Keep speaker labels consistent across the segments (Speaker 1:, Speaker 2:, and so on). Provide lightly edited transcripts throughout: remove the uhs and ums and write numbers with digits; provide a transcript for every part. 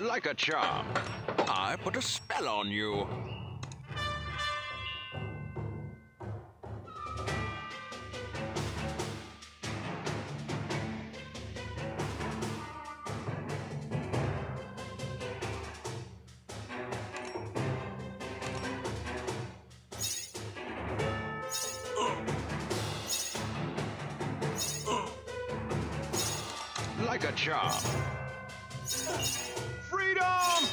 Speaker 1: Like a charm, I put a spell on you. Like a charm. Freedom!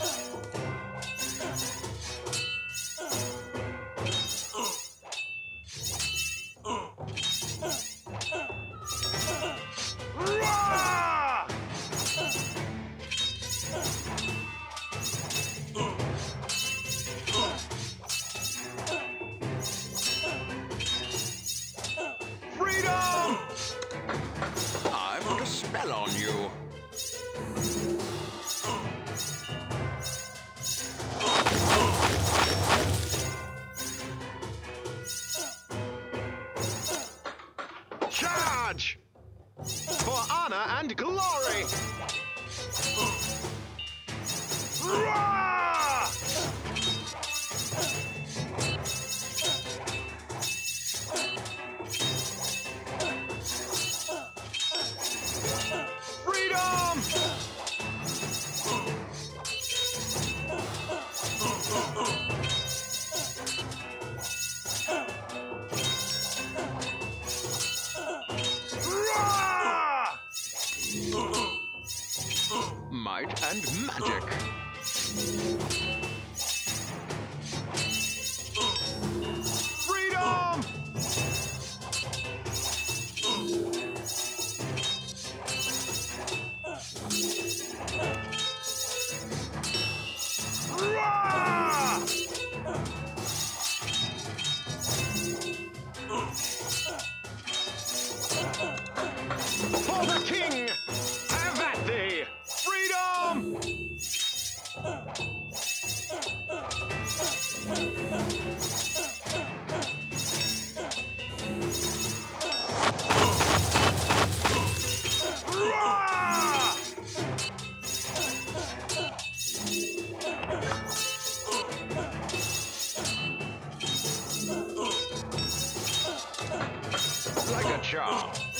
Speaker 1: Roar! Freedom! I put a spell on you. Charge! For honor and glory! Roar! Freedom! Might and magic. Freedom! Roar! For the king! Have at thee! Freedom! Roar! Like a charm.